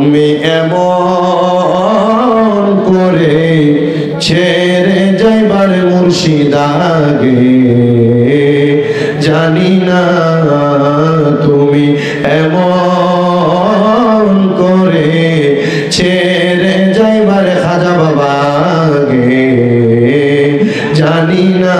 তুমি এমন করে ছেড়ে যাইবার মুর্শিদ আগে জানি না তুমি এমন করে ছেড়ে যাইবার খাজা বাবা আগে জানি না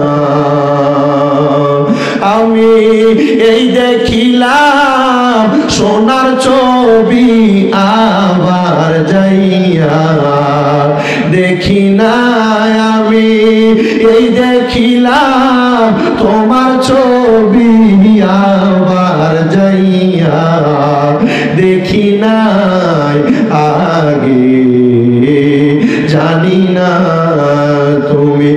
আমি এই দেখিলাম সোনার ছবি আবার যাইয়া দেখি না আমি এই দেখিলাম তোমার ছবি আবার যাইয়া দেখি নাই আগে জানি না তুমি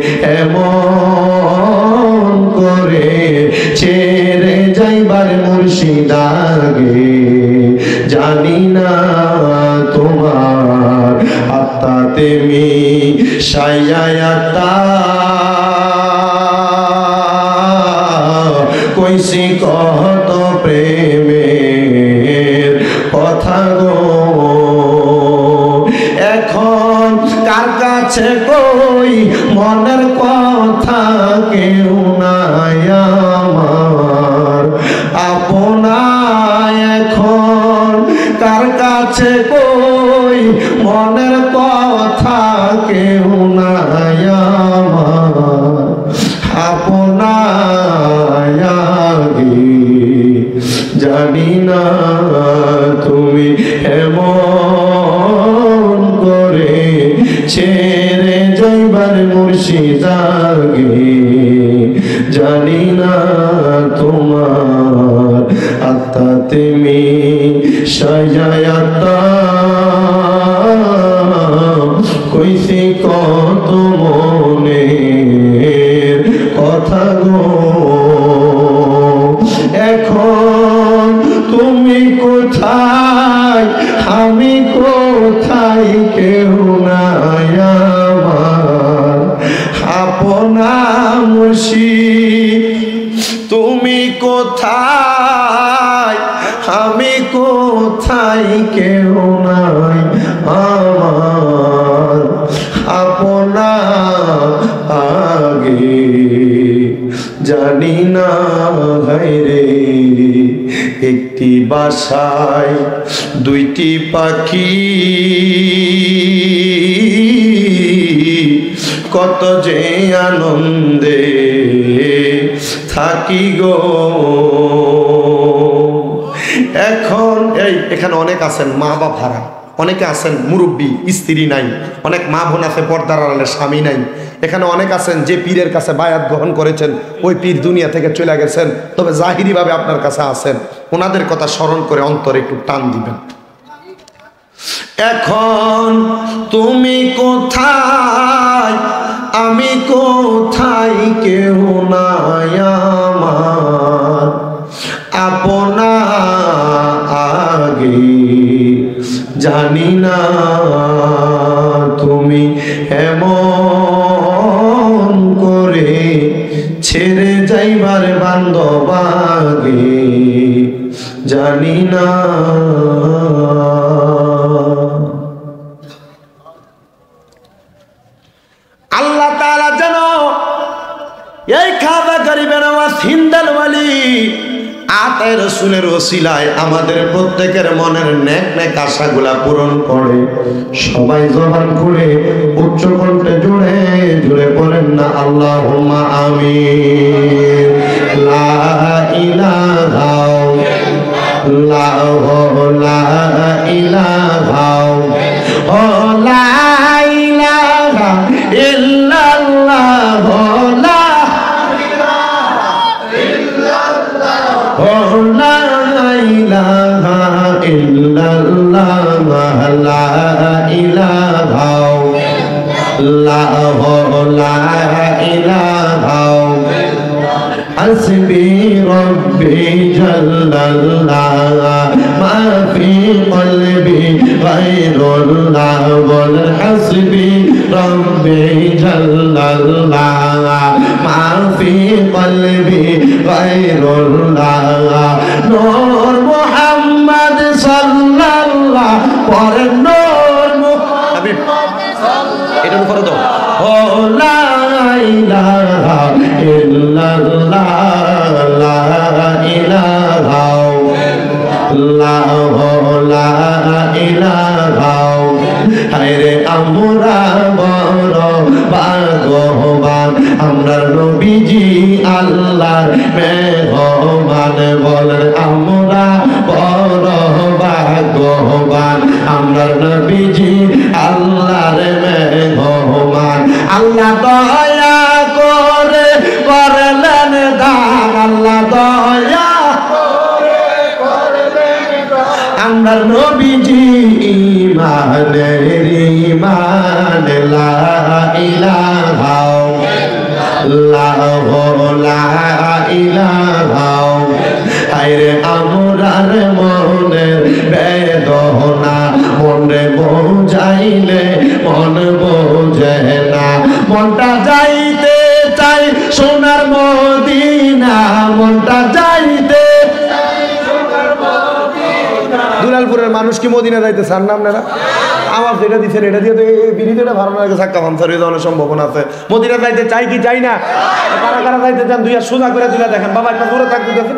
এমন করে ছেড়ে যাইবার মুর্শিদ আগে জানি না তোমার আত্মাতে মিশাইয়া কইছি কত প্রেমের কথা গো এখন কার কাছে কই মনের কথা কেউ নাই আমার আপনায় এখন কার কাছে কই মনের কথা কেউ নাই আমার আপনায় জানি না তুমি এমন করে ছেড়ে যাইবার মুর্শিদ আগে জানি না তোমার আত্মাতে মিশাইয়া কইছি কত মনের কথা গো এখন তুমি কোথায় আমি কোথায় কেউ নাই আমার আপনা মুর্শিদ তুমি কোথায় আমি কোথায় কেউ নাই আমার আপনা আগে জানি না হায়রে একটি বাসায় দুইটি পাখি কত যে আনন্দে থাকি গো এখন এখানে অনেক আছেন মা বাপ হারা অনেকে আছেন মুরব্বী স্ত্রী নাই অনেক মা বোন আছে পর্দার আড়ালে স্বামী নাই এখানে অনেক আছেন যে পীরের কাছে বায়াত গ্রহণ করেছেন ওই পীর দুনিয়া থেকে চলে গেছেন তবে জাহিরি ভাবে আপনার কাছে আছেন ওনাদের কথা স্মরণ করে অন্তরে একটু টান দিবেন এখন তুমি কোথায় আমি কোথায় কেউ নাই আমার আপনা আগে জানি না তুমি এমন করে ছেড়ে যাইবার বান্ধব আগে জানি না আল্লাহ তাআলা যেন এই খাজা গরিবে নওয়াজ হিন্দাল ওয়ালি আতায়ে রাসূলের ওসিলায় আমাদের প্রত্যেকের মনের নেক নেক আশাগুলা পূরণ করে সবাই জবান করে উচ্চ কণ্ঠে জুড়ে জুড়ে পড়েন না আল্লাহুম্মা আমিন লা ইলাহা ইল্লাল্লাহ লা ইলাহা লা ইলাহা ইল্লাল্লাহ লা لا إله إلا الله لا إله لا إله حسبي ربي جل الله ما في قلبي غير الله حسبي ربي جل الله ما في قلبي غير الله نور محمد صلى الله লা ইলাহা হায়রে আমরা বড় ভাগ্যবান আমরা নবীজি আল্লাহর মেহমান বলেন আমরা বড় ভাগ্যবান আমরা নবীজি আল্লাহর মেহমান আল্লাহ দয়া করে করলেন দান আল্লাহ দয়া আমরা নবীজি ইমানের ইমান লা ইলাহা ইল্লাল্লাহ লা ইলাহা আইরে আমরার মনের বেদনা মনে বোঝাইলে মন বোঝে না মনটা যাইতে চাই সোনার মদিনা মনটা যাইতে দুলালপুরের মানুষ কি মদিনা যাইতে চান না আপনারা আমার যেটা দিচ্ছেন এটা দিয়ে তো বিড়িটা ভালো লাগে সাক্কা ভামসার অনেক সম্ভাবনা আছে মদিনা যাইতে চাই কি চাই না কারা কারা যাইতে চান দুই আর সোজা করে তুলে দেখেন বাবা একটা দূরে থাকতে দেখেন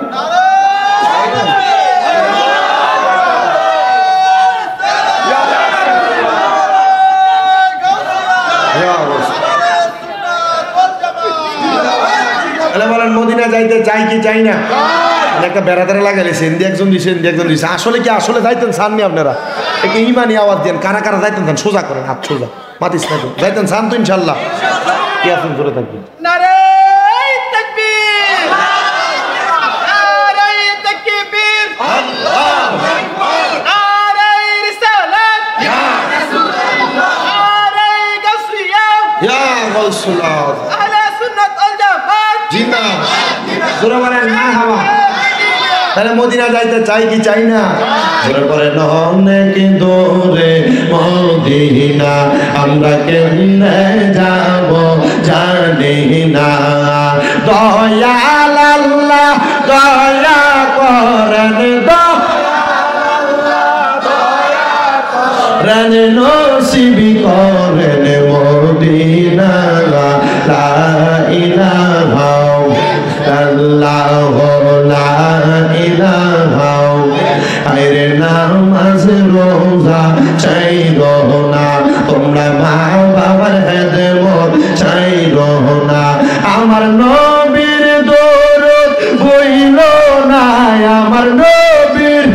বলেন মদিনা যাইতে চাই কি চাই না একটা বেড়াদারে লাগাইলে সেন্দি একজন দিছে আসলে কি আসলে যাইতেন চাননি আপনারা একটু ইমানি আওয়াজ দেন কারা কারা যাইতেন চান সোজা করেন হাত সোজা মাতিস থাকুন যাইতেন চান তো ইনশাল্লাহ কি আছেন ধরে থাকবেন তাহলে মদিনা যাইতে চাই কি চাই না অনেক দূরে মদিনা আমরা কেমনে যাব জানি না দয়াল আল্লাহ দয়া করেন দয়াল নসিবি করেন মদিনা লা ইলাহা ইল্লাল্লাহ লা ইলাহা আইরে নামাজ রোজা চাইরো না তোমরা মা বাবার খেদমত চাইরো না আমার নবীর দরদ বইল না আমার নবীর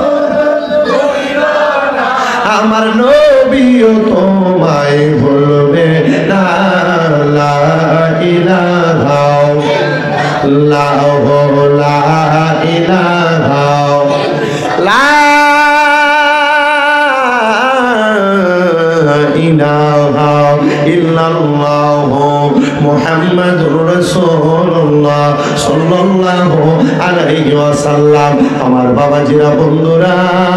আমার নবীও তোমায় ভুলবে না লা ইলাহা ইল্লাল্লাহ লা ইলাহা লা ইলাহা ইল্লাল্লাহ মুহাম্মাদুর রাসূলুল্লাহ সাল্লাল্লাহু আলাইহি ওয়াসাল্লাম আমার বাবাজিরা বন্ধুরা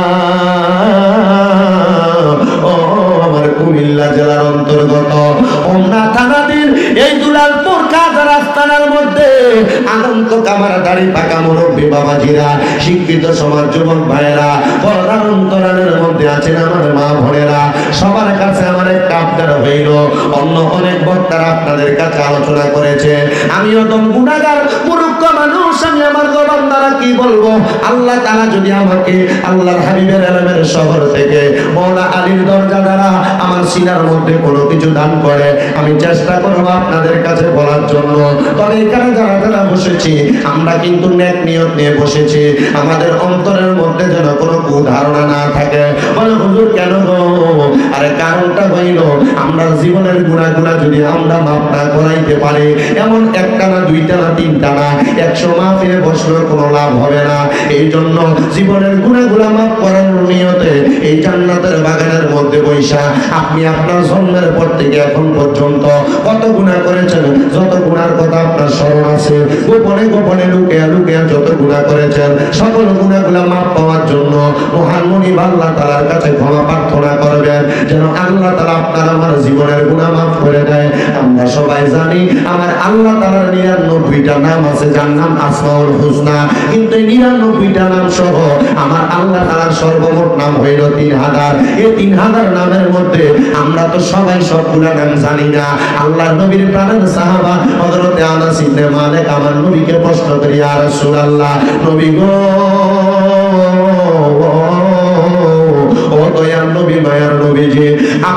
ও আমার কুমিল্লা জেলার অন্তর্গত ওমনা থানাধীন এই দুলালপুর কাজার আস্তানার মধ্যে আনন্দ কামার দাড়ি পাকা মুরব্বী বাবাজিরা শিক্ষিত সমাজ যুবক ভাইয়েরা পর্দার অন্তরালের মধ্যে আছেন আমার মা বোনেরা সবার কাছে আমার একটা আবদার হইল অন্য অনেক বক্তারা আপনাদের কাছে আলোচনা করেছে আমিও তো গুনাহগার মূর্খ মানুষ আমি আমার জবান দ্বারা কি বলবো আল্লাহ তাআলা যদি আমাকে আল্লাহর হাবিবের এলেমের শহর থেকে মওলা আলীর দরজা দ্বারা আমার সিনার মধ্যে কোনো কিছু দান করে আমি চেষ্টা করব আপনাদের কাছে বলার জন্য তবে এখানে যারা যারা বসেছি আমরা কিন্তু নেক নিয়ত নিয়ে বসেছি আমাদের অন্তরের মধ্যে যেন কোনো কুধারণা না থাকে বলে হুজুর কেন গো আরে কারণটা হইল আমরা জীবনের গুনাহগুলো যদি আমরা মাফ না করাইতে পারি এমন একটা না দুইটা না তিনটা না 100 মাহফিলে বসলেও কোনো লাভ হবে না এই জন্য জীবনের গুনাহগুলো মাফ করার নিয়তে এই জান্নাতের বাগানের মধ্যে বৈশা আপনি আপনার জন্মের পর থেকে এখন পর্যন্ত কত গুনাহ করেছেন যত গুনার কথা আপনার স্মরণ আছে গোপনে গোপনে লুকিয়ে লুকিয়ে যত গুনাহ করেছেন সকল গুনাহগুলো মাফ পাওয়ার জন্য মহান মুনিব আল্লাহ তাআলার কাছে ক্ষমা প্রার্থনা করবেন যেন আল্লাহ তাআলা আপনার আমার জীবনের গুনাহ মাফ করে দেয় আমরা সবাই জানি আমার আল্লাহ তাআলার 99টা নাম আছে যার নাম আসমাউল হুসনা কিন্তু 99টা নাম সহ আমার আল্লাহ তাআলার সর্বমোট নাম হইল 3000 এই 3000 নামের মধ্যে আমরা তো সবাই সবগুলা নাম জানি না আল্লাহর নবীর প্রাণের সাহাবা হযরত আনাস ইবনে মালিক আমার নবীকে প্রশ্ন করি ইয়া রাসূলুল্লাহ নবী গো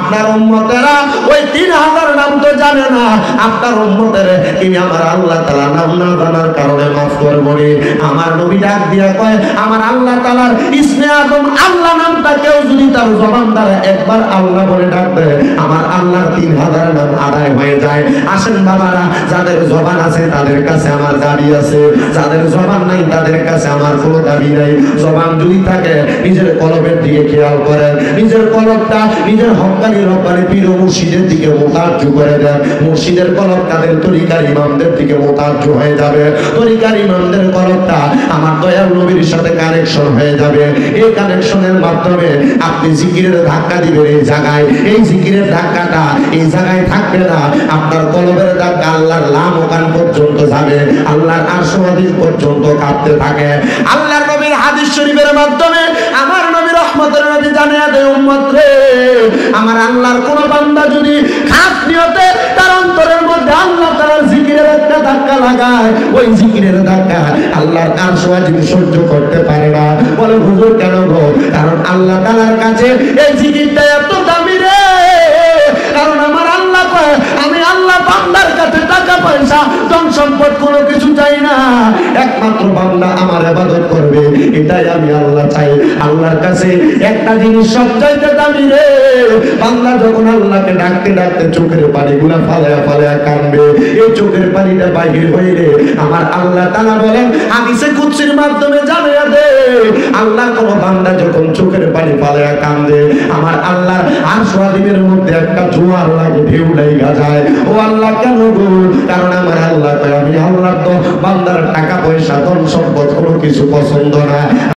আপনার উম্মতেরা ওই 3000 নাম তো জানে না, আপনার উম্মতের তিনি আমার আল্লাহ তাআলা নাম না জানার কারণে মাফ করবনি। আমার নবী ডাক দিয়া কয়, আমার আল্লাহ তাআলার ইসমে আযম আল্লাহ নামটা কেউ যদি তার জবান দ্বারা একবার আল্লাহ বলে ডাকবে, আমার আল্লাহর 3000 নাম আদায় হয়ে যায়। আসেন বাবারা, যাদের জবান আছে তাদের কাছে আমার দাবি আছে, যাদের জবান নাই তাদের কাছে আমার কোনো দাবি নাই। জবান যদি থাকে নিজের কলবের দিকে খেয়াল করেন, নিজের কলবটা নিজের হক্কানি রব্বানি পীর ও মুর্শিদের দিকে মোতাজ্জু করে দেন। মুর্শিদের কলব তাদের তরিকার ইমামদের দিকে মোতাজ্জু হয়ে যাবে, তরিকার ইমামদের কলবটা আমার দয়াল নবীর সাথে কানেকশন হয়ে যাবে। এই কানেকশনের মাধ্যমে আপনি জিকিরের ধাক্কা দিবেন এই জায়গায়, এই জিকিরের ধাক্কাটা এই জায়গায় থাকবে না, আপনার কলবের ধাক্কা আল্লাহর লাম ওখান পর্যন্ত যাবে, আল্লাহর আরশ ওয়াদিস পর্যন্ত কাঁপতে থাকে। আল্লাহর নবীর হাদিস শরীফের মাধ্যমে আমার নবী রহমতের নবী জানিয়ে দেয়, উম্মত রে, আমার আল্লাহর কোন বান্দা যদি খাস নিয়তে তার অন্তরের মধ্যে আল্লাহ তাআলার জিকিরের একটা ধাক্কা লাগায়, ওই জিকিরের ধাক্কা আল্লাহর আরশ ওয়াদিস সহ্য করতে পারে না। বলে হুজুর কেন গো? কারণ আল্লাহ তাআলার কাছে এই জিকিরটা এত দামি রে, কারণ আমার আল্লাহ কয়, আমি আল্লাহ বান্দার কাছে টাকা পয়সা ধন সম্পদ কোনো কিছু চাই না, একমাত্র বান্দা আমার ইবাদত করবে, এটাই আমি আল্লাহ চাই। আল্লাহর কাছে একটা জিনিস সবচাইতে দামি রে, বান্দা যখন আল্লাহকে ডাকতে ডাকতে চোখের পানিগুলা ফালায়া ফালায়া কাঁদবে, এই চোখের পানিটা বাহির হইলে আমার আল্লাহ তাআলা বলেন হাদিসে কুদসির মাধ্যমে জানিয়ে দে, আল্লাহর কোন বান্দা যখন চোখের পানি ফালায়া কাঁদে, আমার আল্লাহর আরশ ওয়াদিসের মধ্যে একটা জোয়ার লাগে, ঢেউ লাগা যায়। ও আল্লাহ কেন গো? কারণ আমার আল্লাহ কয়, আমি আল্লাহ তো বান্দার টাকা পয়সা ধন সম্পদ কোনো কিছু পছন্দ না।